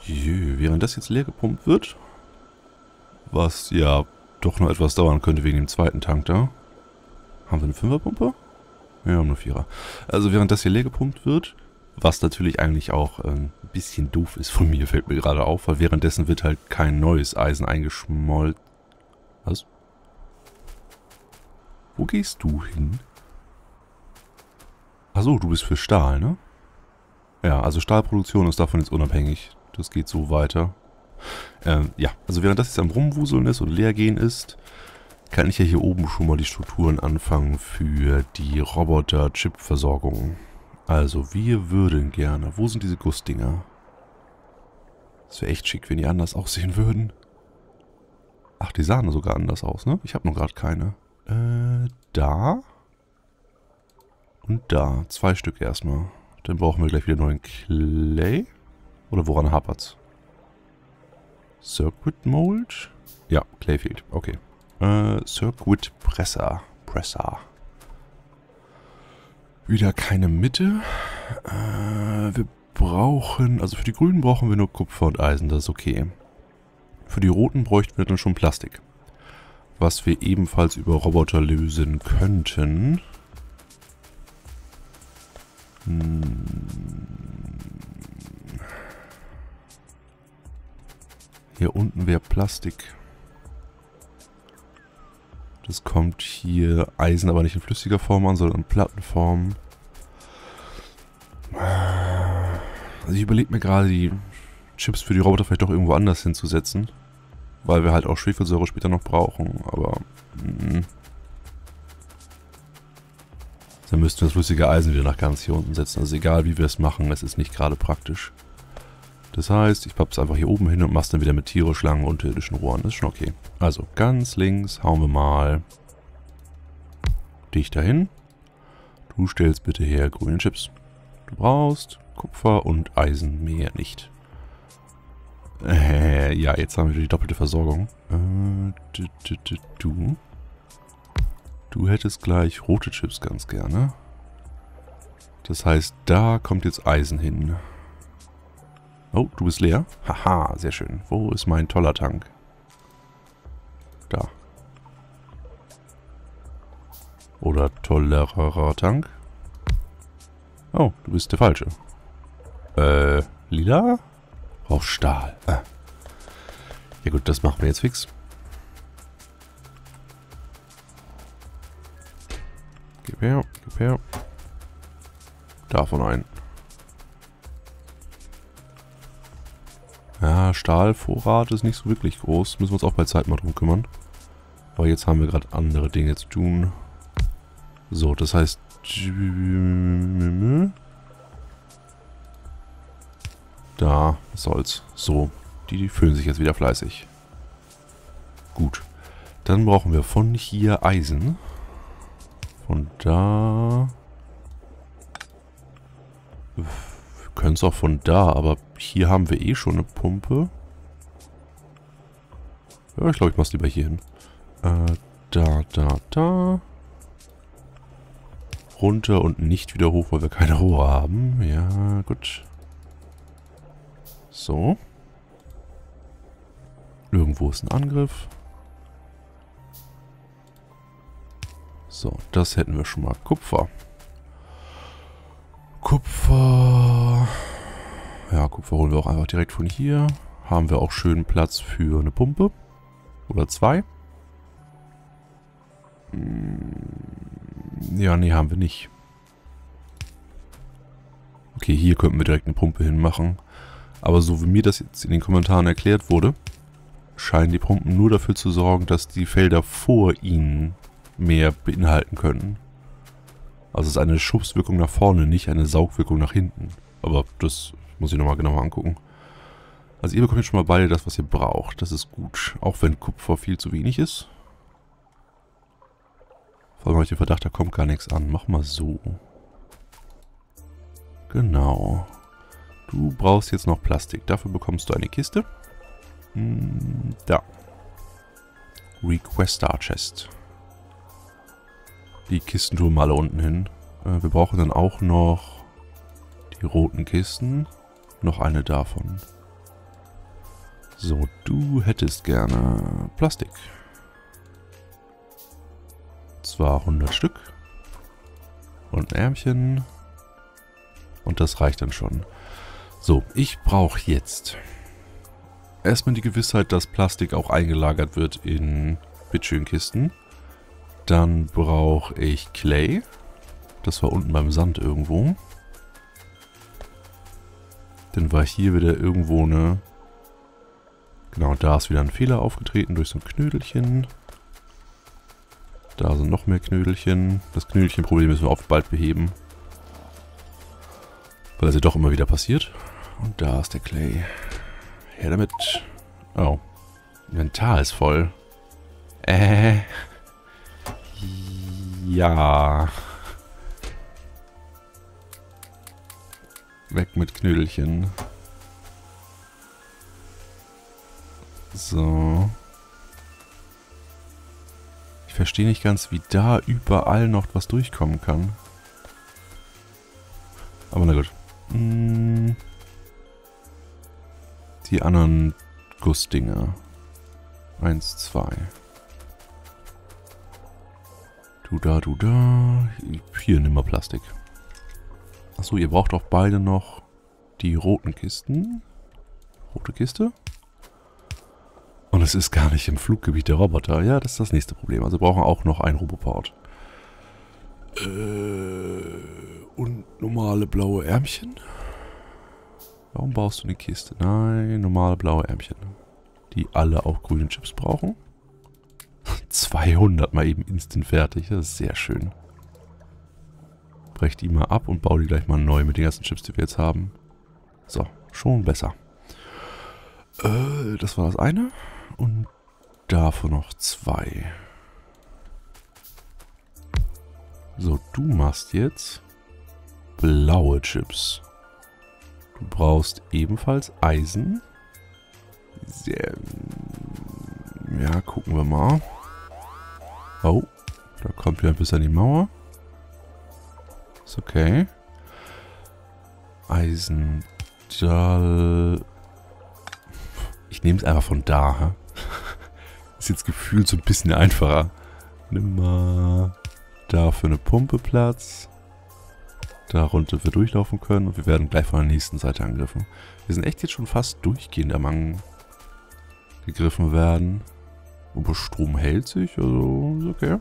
Während das jetzt leer gepumpt wird, was ja doch noch etwas dauern könnte wegen dem zweiten Tank da. Haben wir eine Fünferpumpe? Ja, wir haben eine Vierer. Also während das hier leer gepumpt wird, was natürlich eigentlich auch ein bisschen doof ist von mir, fällt mir gerade auf, weil währenddessen wird halt kein neues Eisen eingeschmolzen. Was? Wo gehst du hin? Achso, du bist für Stahl, ne? Ja, also Stahlproduktion ist davon jetzt unabhängig. Das geht so weiter. Ja, also während das jetzt am Rumwuseln ist und leer gehen ist, kann ich ja hier oben schon mal die Strukturen anfangen für die Roboter-Chip-Versorgung. Also, wir würden gerne... Wo sind diese Gussdinger? Das wäre echt schick, wenn die anders aussehen würden. Ach, die sahen sogar anders aus, ne? Ich habe noch gerade keine. Da. Und da. 2 Stück erstmal. Dann brauchen wir gleich wieder neuen Clay. Oder woran hapert's? Circuit Mold? Ja, Clay fehlt. Okay. Circuit Presser. Wieder keine Mitte. Wir brauchen... Also für die grünen brauchen wir nur Kupfer und Eisen. Das ist okay. Für die roten bräuchten wir dann schon Plastik. Was wir ebenfalls über Roboter lösen könnten. Hier unten wäre Plastik. Das kommt hier Eisen aber nicht in flüssiger Form an, sondern in Plattenform. Also ich überlege mir gerade, die Chips für die Roboter vielleicht doch irgendwo anders hinzusetzen. Weil wir halt auch Schwefelsäure später noch brauchen, aber... Dann müssten wir das flüssige Eisen wieder nach ganz hier unten setzen. Also egal wie wir es machen, es ist nicht gerade praktisch. Das heißt, ich pappe es einfach hier oben hin und mache es dann wieder mit tierisch langen unterirdischen Rohren. Das ist schon okay. Also ganz links hauen wir mal dich dahin. Du stellst bitte her grüne Chips. Du brauchst Kupfer und Eisen, mehr nicht. Ja, jetzt haben wir die doppelte Versorgung. Du hättest gleich rote Chips ganz gerne. Das heißt, da kommt jetzt Eisen hin. Oh, du bist leer? Haha, sehr schön. Wo ist mein toller Tank? Da. Oder tollerer Tank? Oh, du bist der Falsche. Lila? Brauch Stahl. Ah. Ja gut, das machen wir jetzt fix. Gib her, gib her. Davon ein. Ja, Stahlvorrat ist nicht so wirklich groß. Müssen wir uns auch bei Zeit mal drum kümmern. Aber jetzt haben wir gerade andere Dinge zu tun. So, das heißt... Da, was soll's. So, die füllen sich jetzt wieder fleißig. Gut. Dann brauchen wir von hier Eisen. Von da... Wir können es auch von da, aber hier haben wir eh schon eine Pumpe. Ja, ich glaube, ich mach's lieber hier hin. Da. Runter und nicht wieder hoch, weil wir keine Rohre haben. Ja, gut. So. Irgendwo ist ein Angriff. So, das hätten wir schon mal. Kupfer. Ja, Kupfer holen wir auch einfach direkt von hier. Haben wir auch schön Platz für eine Pumpe. Oder 2. Ja, nee, haben wir nicht. Okay, hier könnten wir direkt eine Pumpe hinmachen. Aber so wie mir das jetzt in den Kommentaren erklärt wurde, scheinen die Pumpen nur dafür zu sorgen, dass die Felder vor ihnen mehr beinhalten können. Also es ist eine Schubswirkung nach vorne, nicht eine Saugwirkung nach hinten. Aber das muss ich nochmal genauer angucken. Also ihr bekommt jetzt schon mal beide das, was ihr braucht. Das ist gut. Auch wenn Kupfer viel zu wenig ist. Vor allem habe ich den Verdacht, da kommt gar nichts an. Mach mal so. Genau. Du brauchst jetzt noch Plastik. Dafür bekommst du eine Kiste. Da. Requester Chest. Die Kisten tun wir alle unten hin. Wir brauchen dann auch noch die roten Kisten. Noch eine davon. So, du hättest gerne Plastik. Zwar 100 Stück. Und ein Ärmchen. Und das reicht dann schon. So, ich brauche jetzt erstmal die Gewissheit, dass Plastik auch eingelagert wird in Bitschön-Kisten. Dann brauche ich Clay. Das war unten beim Sand irgendwo. Dann war hier wieder irgendwo eine... Genau, da ist wieder ein Fehler aufgetreten durch so ein Knödelchen. Da sind noch mehr Knödelchen. Das Knödelchen-Problem müssen wir auch bald beheben. Weil es ja doch immer wieder passiert. Und da ist der Clay. Her damit. Oh. Inventar ist voll. Ja. Weg mit Knödelchen. So. Ich verstehe nicht ganz, wie da überall noch was durchkommen kann. Aber na gut. Die anderen Gussdinger. 1, 2. Du da, du da. Hier, nimm mal Plastik. Achso, ihr braucht auch beide noch die roten Kisten. Rote Kiste. Und es ist gar nicht im Fluggebiet der Roboter. Ja, das ist das nächste Problem. Also wir brauchen auch noch einen Roboport. Und normale blaue Ärmchen? Warum baust du eine Kiste? Nein, normale blaue Ärmchen. Die alle auch grüne Chips brauchen. 200 mal eben instant fertig. Das ist sehr schön. Brech die mal ab und baue die gleich mal neu mit den ganzen Chips, die wir jetzt haben. So, schon besser. Das war das eine. Und davon noch 2. So, du machst jetzt blaue Chips. Du brauchst ebenfalls Eisen. Sehr, ja, gucken wir mal. Oh, da kommt wieder ein bisschen an die Mauer. Ist okay. Eisen. Ich nehme es einfach von da. Hä? Ist jetzt gefühlt so ein bisschen einfacher. Nimm mal dafür eine Pumpe Platz. Darunter wir durchlaufen können. Und wir werden gleich von der nächsten Seite angegriffen. Wir sind echt jetzt schon fast durchgehend am gegriffen werden. Aber Strom hält sich, also ist okay.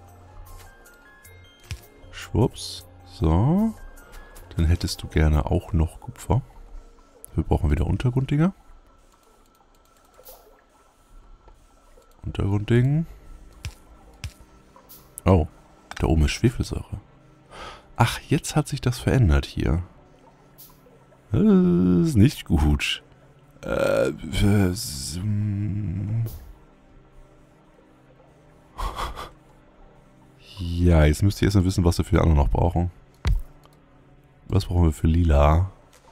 Schwupps. So. Dann hättest du gerne auch noch Kupfer. Wir brauchen wieder Untergrunddinger. Untergrundding. Oh, da oben ist Schwefelsäure. Ach, jetzt hat sich das verändert hier. Das ist nicht gut. Ja, jetzt müsst ihr erstmal wissen, was wir für die anderen noch brauchen. Was brauchen wir für lila?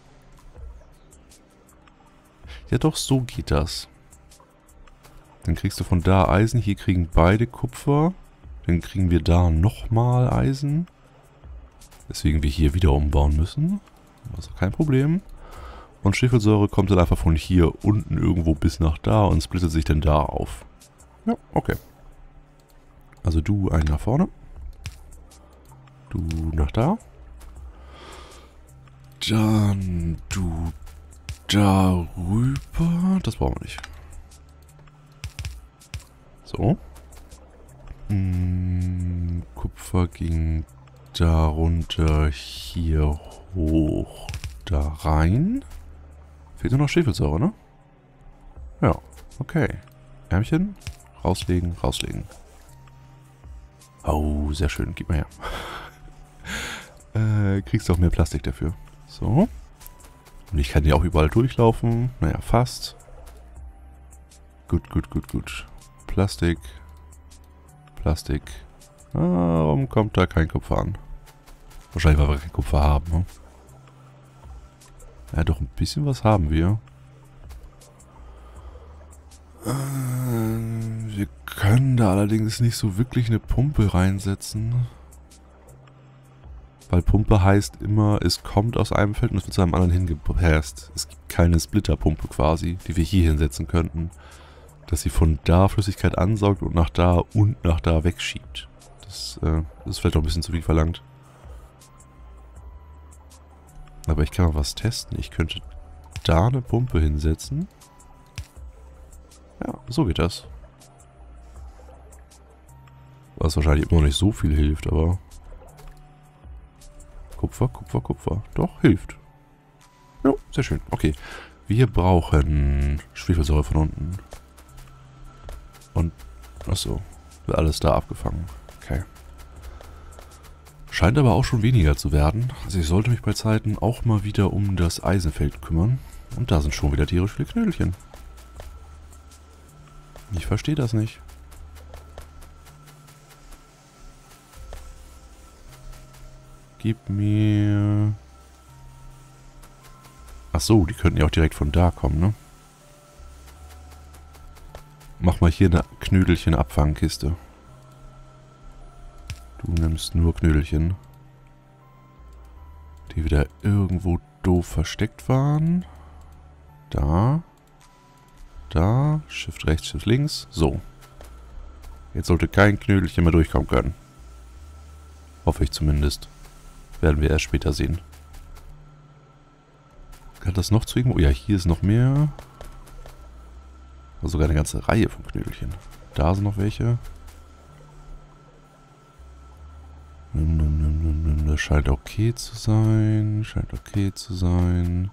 Ja doch, so geht das. Dann kriegst du von da Eisen. Hier kriegen beide Kupfer. Dann kriegen wir da nochmal Eisen. Deswegen wir hier wieder umbauen müssen. Also kein Problem. Und Schwefelsäure kommt dann einfach von hier unten irgendwo bis nach da und splittet sich dann da auf. Ja, okay. Also du einen nach vorne. Du nach da. Dann du darüber. Das brauchen wir nicht. So. Kupfer ging darunter hier hoch da rein. Fehlt nur noch Schwefelsäure, ne? Ja, okay. Ärmchen. Rauslegen, rauslegen. Oh, sehr schön. Gib mal her. Kriegst du auch mehr Plastik dafür. So. Und ich kann hier auch überall durchlaufen. Naja, fast. Gut, gut, gut, gut. Plastik. Plastik. Warum kommt da kein Kupfer an? Wahrscheinlich, weil wir kein Kupfer haben. Ne? Ja, doch ein bisschen was haben wir. Wir können da allerdings nicht so wirklich eine Pumpe reinsetzen. Weil Pumpe heißt immer, es kommt aus einem Feld und es wird zu einem anderen hingepresst. Es gibt keine Splitterpumpe quasi, die wir hier hinsetzen könnten. Dass sie von da Flüssigkeit ansaugt und nach da wegschiebt. Das ist vielleicht auch ein bisschen zu viel verlangt. Aber ich kann mal was testen. Ich könnte da eine Pumpe hinsetzen. Ja, so geht das. Was wahrscheinlich immer noch nicht so viel hilft, aber... Kupfer, Kupfer, Kupfer. Doch, hilft. Ja, sehr schön. Okay. Wir brauchen Schwefelsäure von unten. Und... Achso. Wird alles da abgefangen. Okay. Scheint aber auch schon weniger zu werden. Also ich sollte mich bei Zeiten auch mal wieder um das Eisenfeld kümmern. Und da sind schon wieder tierisch viele Knödelchen. Ich verstehe das nicht. Gib mir... Ach so, die könnten ja auch direkt von da kommen, ne? Mach mal hier eine Knödelchen-Abfangkiste. Du nimmst nur Knödelchen. Die wieder irgendwo doof versteckt waren. Da. Da. Shift rechts, Shift links. So. Jetzt sollte kein Knödelchen mehr durchkommen können. Hoffe ich zumindest. Werden wir erst später sehen. Hat das noch zu irgendwo? Ja, hier ist noch mehr. Sogar eine ganze Reihe von Knödelchen. Da sind noch welche. Das scheint okay zu sein. Scheint okay zu sein.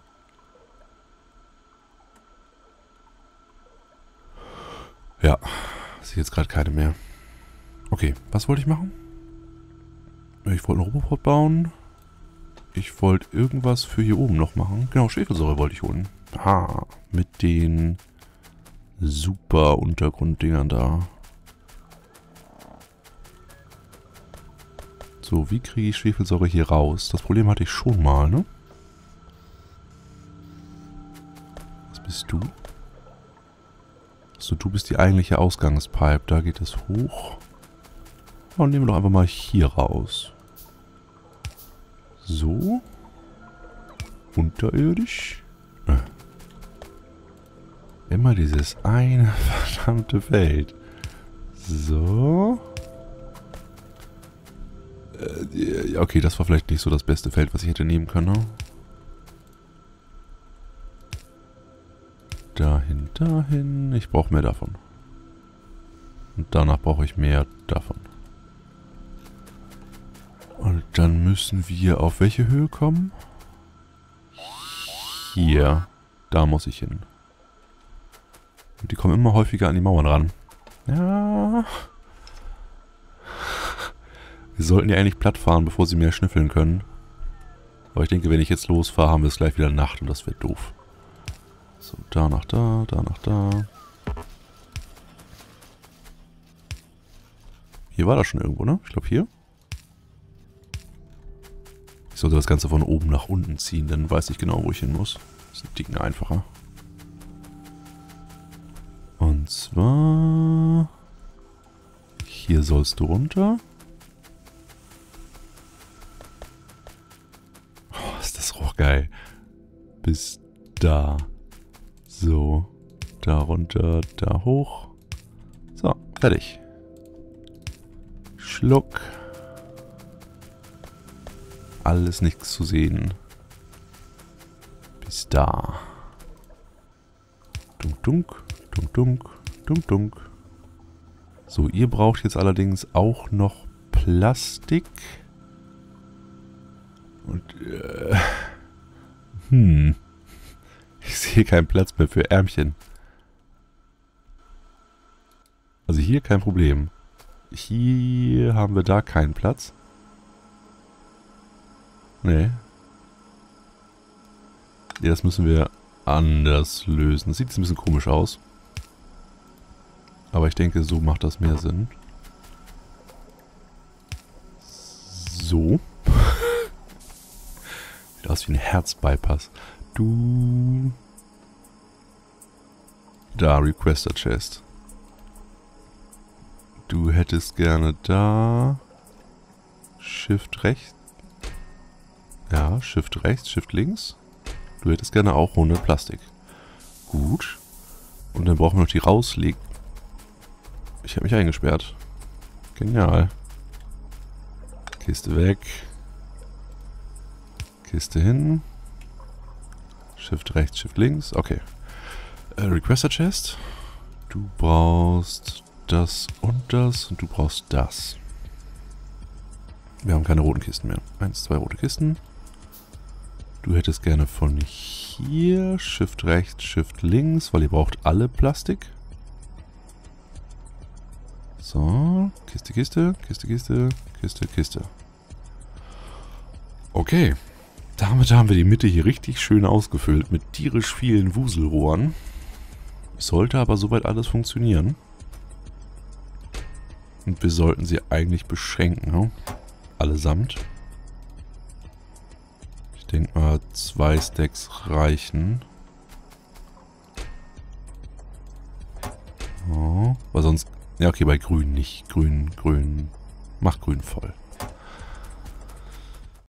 Ja, sehe jetzt gerade keine mehr. Okay, was wollte ich machen? Ich wollte einen Roboport bauen. Ich wollte irgendwas für hier oben noch machen. Genau, Schwefelsäure wollte ich holen. Aha, mit den super Untergrunddingern da. So, wie kriege ich Schwefelsäure hier raus? Das Problem hatte ich schon mal, ne? Was bist du? So, du bist die eigentliche Ausgangspipe. Da geht es hoch. Und nehmen wir doch einfach mal hier raus. So. Unterirdisch. Immer dieses eine verdammte Feld. So. Okay, das war vielleicht nicht so das beste Feld, was ich hätte nehmen können. Ne? Dahin, dahin. Ich brauche mehr davon. Und danach brauche ich mehr davon. Und dann müssen wir auf welche Höhe kommen? Hier. Da muss ich hin. Und die kommen immer häufiger an die Mauern ran. Ja. Wir sollten ja eigentlich platt fahren, bevor sie mehr schnüffeln können. Aber ich denke, wenn ich jetzt losfahre, haben wir es gleich wieder Nacht und das wird doof. So, da nach da, da nach da. Hier war das schon irgendwo, ne? Ich glaube hier. Ich sollte das Ganze von oben nach unten ziehen, dann weiß ich genau, wo ich hin muss. Das ist ein Ticken einfacher. Und zwar... Hier sollst du runter. Oh, ist das Rohr geil. Bis da. So. Da runter, da hoch. So, fertig. Schluck. Alles nichts zu sehen. Bis da. Dunk, dunk, dunk, dunk, dunk, dunk. So, ihr braucht jetzt allerdings auch noch Plastik. Und, ich sehe keinen Platz mehr für Ärmchen. Also hier kein Problem. Hier haben wir da keinen Platz. Nee. Ja, das müssen wir anders lösen. Das sieht jetzt ein bisschen komisch aus. Aber ich denke, so macht das mehr Sinn. So. Sieht aus wie ein Herzbypass. Du. Da, Requester Chest. Du hättest gerne da. Shift rechts. Ja, Shift rechts, Shift links. Du hättest gerne auch 100 Plastik. Gut. Und dann brauchen wir noch die Rausleg... Ich habe mich eingesperrt. Genial. Kiste weg. Kiste hin. Shift rechts, Shift links. Okay. Requester Chest. Du brauchst das und du brauchst das. Wir haben keine roten Kisten mehr. 1, 2 rote Kisten. Du hättest gerne von hier Shift rechts, Shift links, weil ihr braucht alle Plastik. So, Kiste, Kiste, Kiste, Kiste, Kiste, Kiste. Okay. Damit haben wir die Mitte hier richtig schön ausgefüllt mit tierisch vielen Wuselrohren. Sollte aber soweit alles funktionieren. Und wir sollten sie eigentlich beschränken, ne? Allesamt. Ich denke mal, 2 Stacks reichen. Oh, weil sonst... Ja, okay, bei Grün nicht. Grün. Mach Grün voll.